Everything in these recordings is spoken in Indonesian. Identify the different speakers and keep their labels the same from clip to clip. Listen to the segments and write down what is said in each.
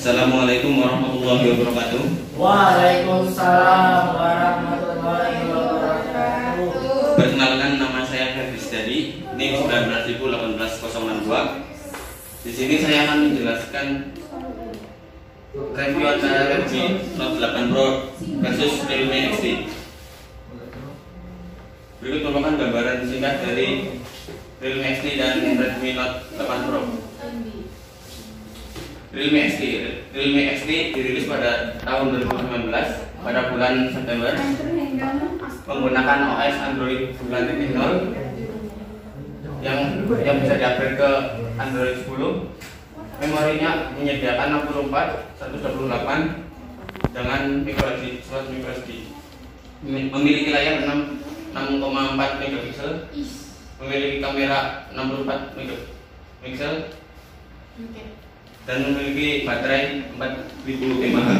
Speaker 1: Assalamualaikum warahmatullahi wabarakatuh.
Speaker 2: Waalaikumsalam warahmatullahi wabarakatuh.
Speaker 1: Perkenalkan, nama saya Ferdi Dadi, NIM 19.18.02. Di sini saya akan menjelaskan review antara Redmi Note 8 Pro versus Realme XT. Berikut merupakan gambaran singkat dari Realme XT dan Redmi Note 8 Pro. Realme XT dirilis pada tahun 2019 pada bulan September, menggunakan OS Android 9.0 yang bisa di-upgrade ke Android 10. Memorinya menyediakan 64, 128 dengan microSD, slot microSD. Memiliki layar 6,4 megapiksel, memiliki kamera 64 megapiksel, dan memiliki baterai 4000 mAh.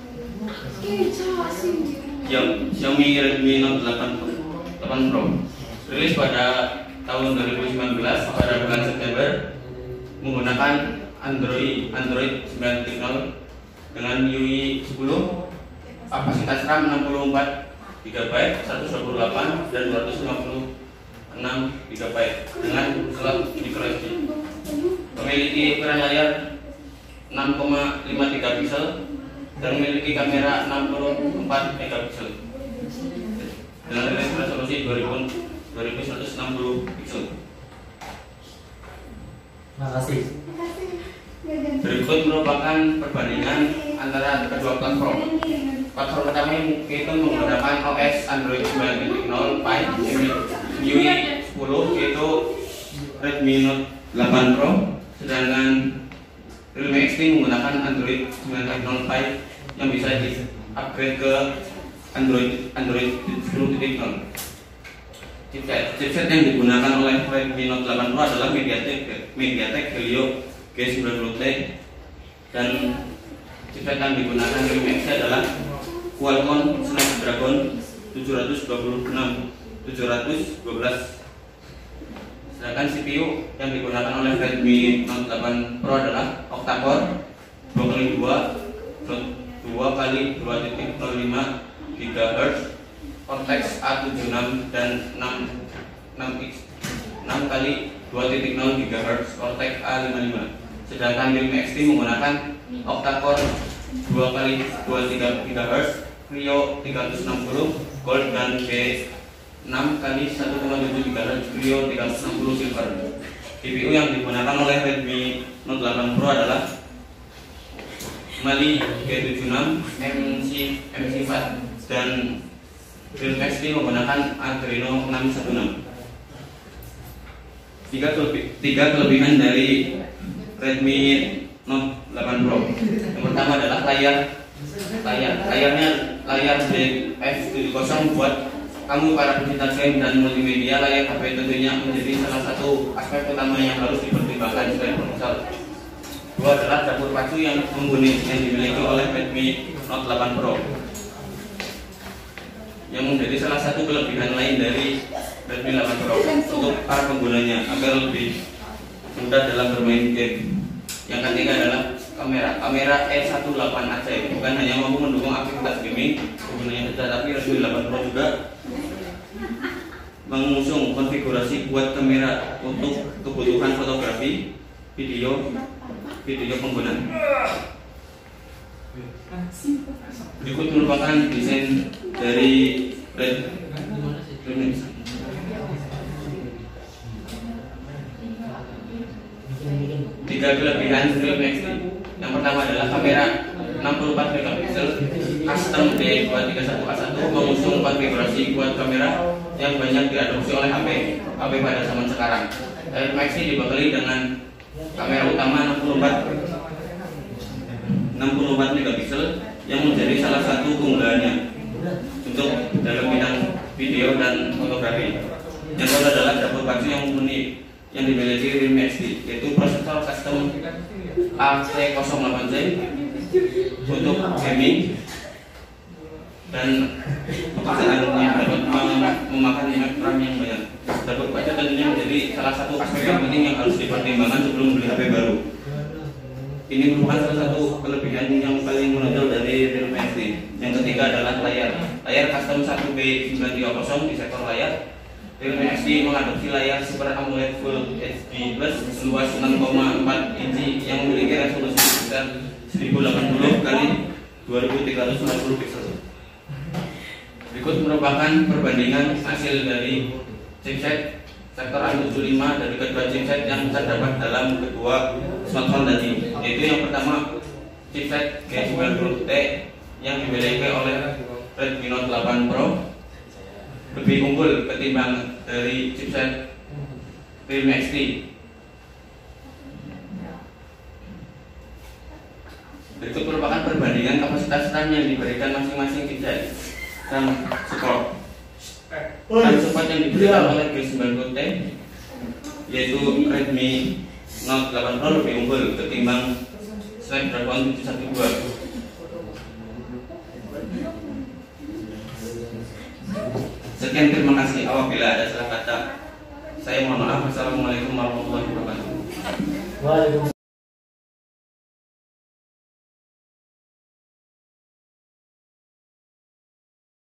Speaker 1: Xiaomi Redmi Note 8 Pro rilis pada tahun 2019 pada bulan September, menggunakan Android 9.0 dengan MIUI 10, kapasitas RAM 64 GB, 128 dan 256 GB dengan slot microSD. Memiliki ukuran layar 6,53 pixel dan memiliki kamera 64 megapiksel dengan resolusi 2160 pixel.
Speaker 2: Makasih.
Speaker 1: Berikut merupakan perbandingan antara kedua platform. Platform pertama yaitu menggunakan OS Android 9.0 Pie MIUI 10, yaitu Redmi Note 8 Pro, sedangkan Realme XT menggunakan Android 9.0 Pie yang bisa di-upgrade ke Android 10.0. Chipset yang digunakan oleh Redmi Note 8 Pro adalah MediaTek Helio G90T, dan chipset yang digunakan Realme XT adalah Qualcomm Snapdragon 712. Sedangkan CPU yang digunakan oleh Redmi Note 8 Pro adalah octa-core 2x2 2x2.05 GHz Cortex A76 dan 6x2.0 GHz Cortex A55. Sedangkan Realme XT menggunakan octa-core 2x23 GHz Trio 360 Gold dan B6 x 1,7 GHz Trio 360 Silver. GPU yang digunakan oleh Redmi Note 8 Pro adalah Mali G76 MC4 dan Realme XT menggunakan Adreno 616. Tiga kelebihan dari Redmi Note 8 Pro. Yang pertama adalah layarnya layar DF70 buat kamu para pecinta game dan multimedia. Layar HP tentunya menjadi salah satu aspek utama yang harus dipertimbangkan selain ponsel. Dua adalah dapur pacu yang dimiliki oleh Redmi Note 8 Pro, yang menjadi salah satu kelebihan lain dari Redmi 8 Pro untuk para penggunanya agar lebih mudah dalam bermain game. Yang ketiga adalah kamera E18AC, bukan hanya mampu mendukung aktivitas gaming penggunanya saja, tapi Redmi 8 Pro juga mengusung konfigurasi buat kamera untuk kebutuhan fotografi, video pengguna. Berikut merupakan desain dari Redmi. Tiga kelebihan Realme XT. Yang pertama adalah kamera 64 megapiksel custom D231A1, mengusung konfigurasi buat kamera yang banyak diadopsi oleh HP pada zaman sekarang. Realme XT dibekali dengan kamera utama 64 megapiksel yang menjadi salah satu keunggulannya untuk dalam bidang video dan fotografi. Yang kedua adalah dapur pacu yang unik yang dimiliki Realme XT, yaitu prosesor custom A08Z untuk gaming dan pekerjaannya dapat memakan RAM yang banyak. Dapur pacu tentunya menjadi salah satu aspek yang penting yang harus dipertimbangkan sebelum beli HP baru. Ini merupakan salah satu kelebihan yang paling menonjol dari Realme XT. Yang ketiga adalah layar. Layar custom 1B930 di sektor layar. Realme XT mengadopsi layar Super AMOLED Full HD Plus seluas 6,4 inci yang memiliki resolusi sebesar 1080 x 2340 pixel. Berikut merupakan perbandingan hasil dari chipset sektor A75 dari kedua chipset yang terdapat dalam kedua smartphone tadi, yaitu yang pertama chipset G90T yang dimiliki oleh Redmi Note 8 Pro lebih unggul ketimbang dari chipset Realme XT. Berikut merupakan perbandingan kapasitas RAM yang diberikan masing-masing chipset. RAM support yang diberikan oleh G90T yaitu Redmi Note 8 Pro lebih unggul ketimbang Snapdragon 712. Sekian, terima kasih. Apabila ada salah kata, saya mohon maaf. Wassalamualaikum warahmatullahi wabarakatuh.